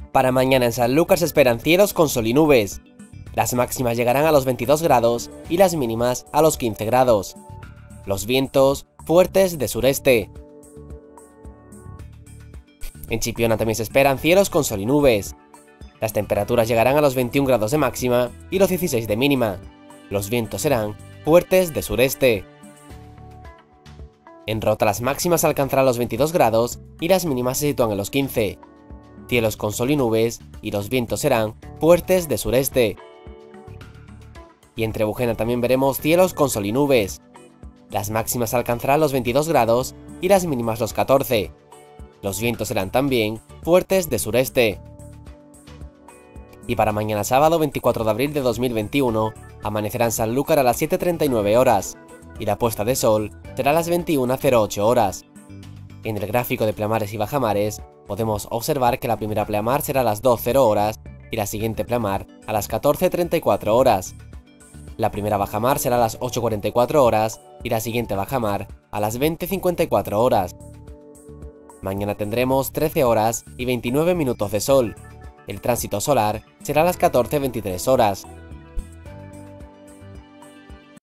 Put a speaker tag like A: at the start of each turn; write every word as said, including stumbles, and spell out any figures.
A: Para mañana en Sanlúcar se esperan cielos con sol y nubes. Las máximas llegarán a los veintidós grados y las mínimas a los quince grados. Los vientos fuertes de sureste. En Chipiona también se esperan cielos con sol y nubes. Las temperaturas llegarán a los veintiún grados de máxima y los dieciséis de mínima. Los vientos serán fuertes de sureste. En Rota las máximas alcanzarán los veintidós grados y las mínimas se sitúan en los quince. Cielos con sol y nubes y los vientos serán fuertes de sureste. Y en Trebujena también veremos cielos con sol y nubes. Las máximas alcanzarán los veintidós grados y las mínimas los catorce. Los vientos serán también fuertes de sureste. Y para mañana sábado veinticuatro de abril de dos mil veintiuno, amanecerá en Sanlúcar a las siete treinta y nueve horas, y la puesta de sol será a las veintiuna cero ocho horas. En el gráfico de pleamares y bajamares, podemos observar que la primera pleamar será a las dos cero horas y la siguiente pleamar a las catorce treinta y cuatro horas. La primera bajamar será a las ocho cuarenta y cuatro horas y la siguiente bajamar a las veinte cincuenta y cuatro horas. Mañana tendremos trece horas y veintinueve minutos de sol. El tránsito solar será a las catorce veintitrés horas.